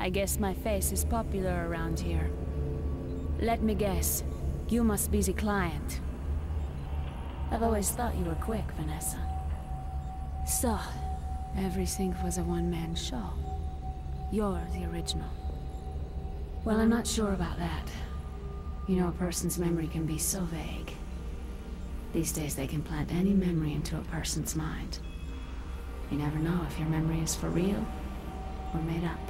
I guess my face is popular around here. Let me guess. You must be the client. I've always thought you were quick, Vanessa. So, everything was a one-man show. You're the original. Well, I'm not sure about that. You know, a person's memory can be so vague. These days they can plant any memory into a person's mind. You never know if your memory is for real or made up.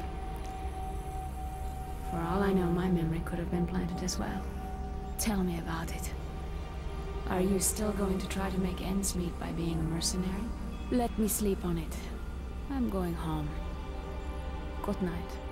For all I know, my memory could have been planted as well. Tell me about it. Are you still going to try to make ends meet by being a mercenary? Let me sleep on it. I'm going home. Good night.